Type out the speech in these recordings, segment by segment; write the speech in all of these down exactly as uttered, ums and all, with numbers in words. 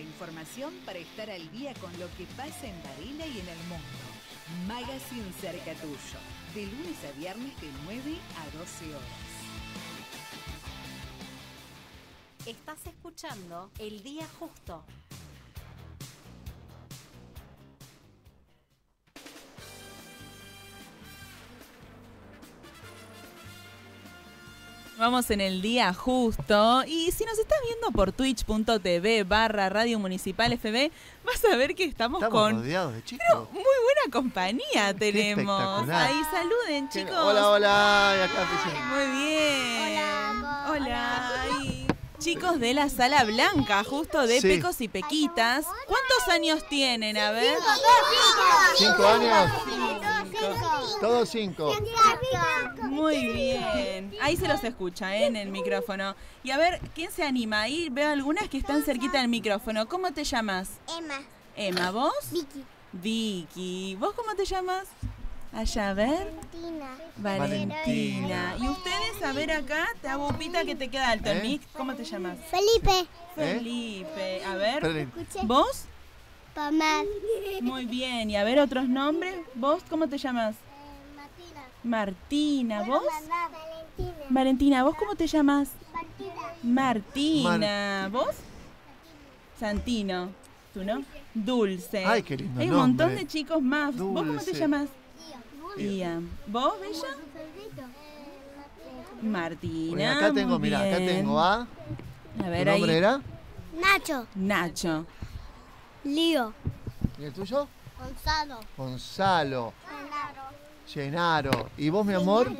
información para estar al día con lo que pasa en Varela y en el mundo. Magazine cerca tuyo, de lunes a viernes de nueve a doce horas. Estás escuchando El Día Justo. Vamos en el día justo y si nos estás viendo por twitch.tv barra Radio Municipal F B, vas a ver que estamos, estamos con rodeados de chicos. Pero muy buena compañía tenemos. Espectacular. Ahí saluden, chicos. Hola, hola. Y acá, muy bien. Hola. Hola. Ay, chicos de la Sala Blanca, justo de Sí. Pecos y Pequitas. ¿Cuántos años tienen? A ver. ¿Cinco años? Todos cinco. Muy bien. Ahí se los escucha, ¿eh? En el micrófono. Y a ver, ¿quién se anima? Ahí veo algunas que están cerquita del micrófono. ¿Cómo te llamas? Emma. Emma, ¿vos? Vicky. Vicky. ¿Vos cómo te llamas? Allá, a ver. Valentina. Valentina. Y ustedes, a ver acá, Tabupita, que te queda alto el ¿Eh? mic. ¿Cómo te llamas? Felipe. Felipe. A ver. Esperen. ¿Vos? Pamar. Muy bien. Y a ver, otros nombres. ¿Vos cómo te llamas? Martina. ¿Vos? Valentina. Valentina, ¿vos cómo te llamas? Martina. Martina. ¿Vos? Santino. ¿Tú no? Dulce. Ay, qué lindo Hay un nombre. montón de chicos más. ¿Vos cómo te Dulce. llamas? Ian. ¿Vos, Bella? Martina. Bueno, acá tengo, muy mira, acá bien. tengo a... A ¿Tu ver, nombre ahí. era? Nacho. Nacho. Lío. ¿Y el tuyo? Gonzalo. Gonzalo. Llenaro. ¿Y vos, mi amor?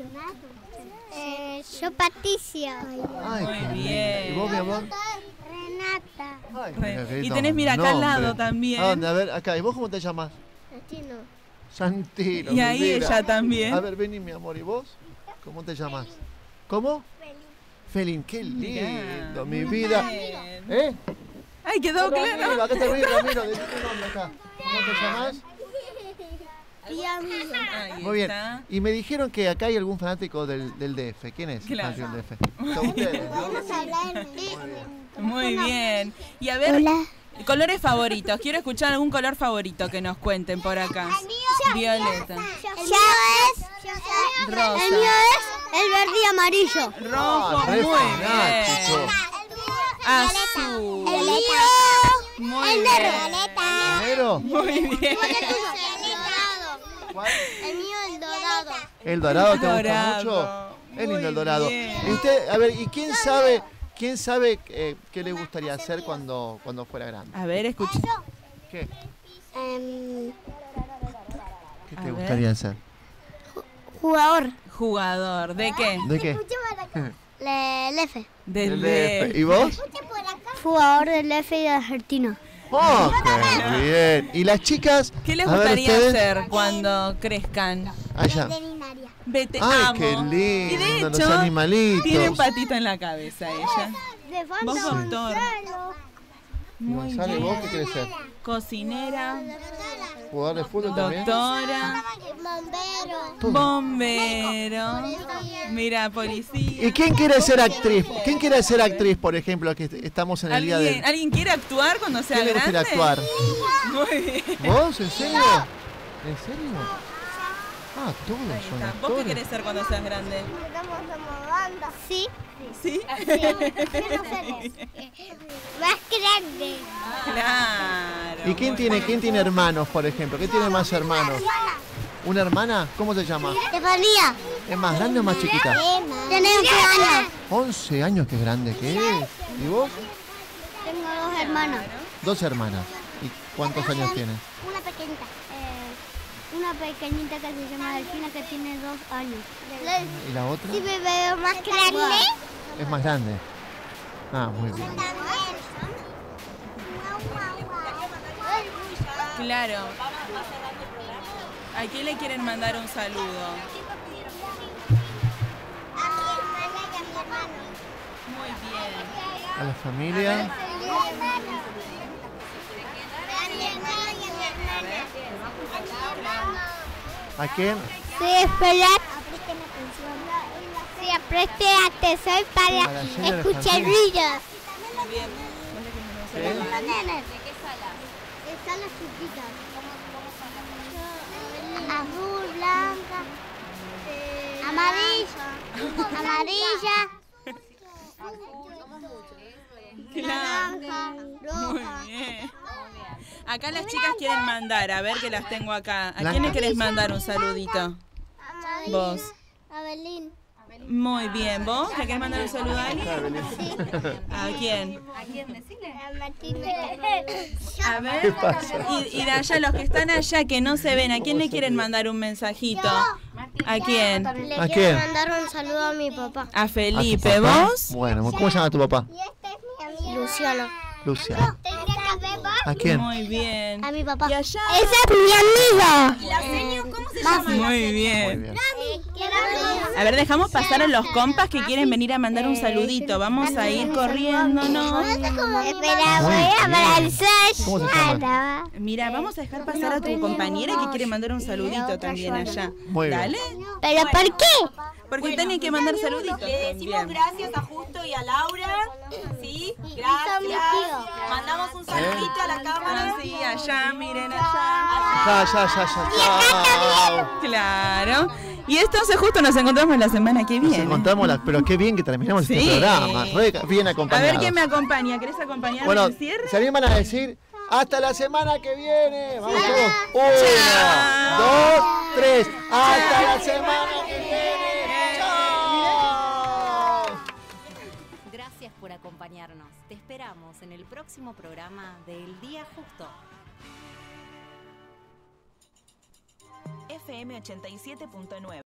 Eh, yo Patricia. Ay, Muy qué lindo. bien. ¿Y vos, mi amor? Renata. Ay, Re- mira, qué y lindo tenés, mira, acá al nombre. lado también. ¿A dónde? A ver, acá. ¿Y vos cómo te llamas? Destino. Santino. Y mi ahí vida. ella también. A ver, vení, mi amor. ¿Y vos? ¿Cómo te llamas? ¿Cómo? Felín. Qué Mirá, lindo, mi muy vida. bien. ¿Eh? Ay, quedó Ramiro, claro. acá está Ramiro, Ramiro, decí tu nombre acá. ¿Cómo te llamas? Y amigo. Ahí Muy bien. está. Y me dijeron que acá hay algún fanático del, del D F. ¿Quién es? el Claro. fanático del D F? Son ustedes, ¿no? Vamos a hablar en Muy bien. Y a ver, Hola. colores favoritos. Quiero escuchar algún color favorito que nos cuenten por acá. Violeta. El mío es. Rosa. El mío es el verde y amarillo. Rojo. Ah, re Muy fanático. bien. Azul. El mío. Muy el bien. negro. ¿Negro? Muy bien. ¿Cuál? El mío el dorado. ¿El dorado te gusta Dorado. mucho? Es lindo Muy el dorado. bien. Y usted, a ver, ¿y quién sabe, quién sabe eh, qué le gustaría hacer cuando, cuando fuera grande? A ver, escucha. ¿Qué? Em, ¿Qué A te ver. gustaría hacer? jugador. Jugador. ¿De qué? ¿De qué? Del F. Del El D D F. F. ¿Y vos? Jugador del F y de Argentina. ¡Oh, qué bien! ¿Y las chicas? ¿Qué les A ver, gustaría ustedes. hacer cuando crezcan? Allá. Veterinaria. Vete, ¡Ay, amo. qué Y de lindo! Los hecho, animalitos. tiene un patito en la cabeza ella. De Vos, doctor. Muy Gonzalo, ¿y vos qué bien. querés ser? Cocinera, ¿Jugador de fútbol también? doctora, Bombero. bombero, mira, policía. ¿Y quién quiere ser actriz? ¿Quién quiere ser actriz, por ejemplo, que est- estamos en el día ¿Alguien, de... ¿Alguien quiere actuar cuando sea ¿Quién le grande? gustaría actuar? Muy bien. ¿Vos? ¿En serio? ¿En serio? Ah, todos Ahí son está. ¿Vos qué actores. querés ser cuando seas grande? Sí. ¿Sí? Más grande. Claro. ¿Y quién muy tiene, bien. quién tiene hermanos, por ejemplo? ¿Quién tiene más hermanos? ¿Una hermana? ¿Cómo se llama? Estefanía. ¿Es más grande o más chiquita? Tiene once años. once años, qué grande que es. ¿Y vos? Tengo dos hermanos. Dos hermanas. ¿Y cuántos años tienes? Una pequeñita. Eh, una pequeñita que se llama Delfina que tiene dos años. ¿Y la otra? Si me veo más grande. Es más grande. Ah, muy bien. Claro. ¿A quién le quieren mandar un saludo? Muy bien. A la familia. ¿A quién? Sí, espera. Sí, preste atención A la para llena de escuchar familia. ruidos. Muy bien. ¿Sí? Los nenes. ¿De qué salas? Están las chiquitas. ¿Cómo, cómo son las salas? Azul, blanca, amarilla, amarilla, naranja, Muy roja. bien. Acá las chicas quieren mandar, a ver que las tengo acá. ¿A Blanca. quién le querés mandar un saludito? Amarilla. Vos. Abelín. Muy bien. ¿Vos le querés mandar un saludo a alguien? Sí. ¿A quién? ¿A quién decirle? A Martín. A ver. ¿Qué pasa? Y, y de allá, los que están allá que no se ven, ¿a quién le quieren mandar un mensajito? ¿A quién? Le ¿A quiero quién? mandar un saludo a mi papá. A ¿A tu Felipe. papá? ¿Vos? Bueno, ¿cómo se llama tu papá? Y este es mi amigo. Luciano. Luciano. ¿A quién? Muy bien. A mi papá. Y allá. Esa es mi amiga. ¿Y la seño cómo se llama? Muy Muy bien. bien. A ver, dejamos pasar a los compas que quieren venir a mandar un saludito. Vamos a ir corriéndonos. Espera, Muy voy a bien. para el ¿Cómo se llama? Mira, vamos a dejar pasar a tu compañera que quiere mandar un saludito también allá. Muy bien. Dale. ¿Pero por qué? Porque tienen que mandar saluditos Le decimos también. gracias a Justo y a Laura. Sí, gracias. Mandamos un saludito a la cámara. Ah, sí, allá, miren allá. Ya, ya, ya, ya. Chao. Claro. Y entonces justo nos encontramos la semana que Nos viene. encontramos, la- pero qué bien que terminamos Sí. este programa. Re bien A acompañados. ver quién me acompaña. ¿Querés acompañarme Bueno, al cierre? ¿se animan a decir hasta la semana que viene? Vamos todos. Chao. Uno, dos, tres. Hasta la semana que viene. Chao. Gracias por acompañarnos. Te esperamos en el próximo programa de El Día Justo. F M ochenta y siete punto nueve.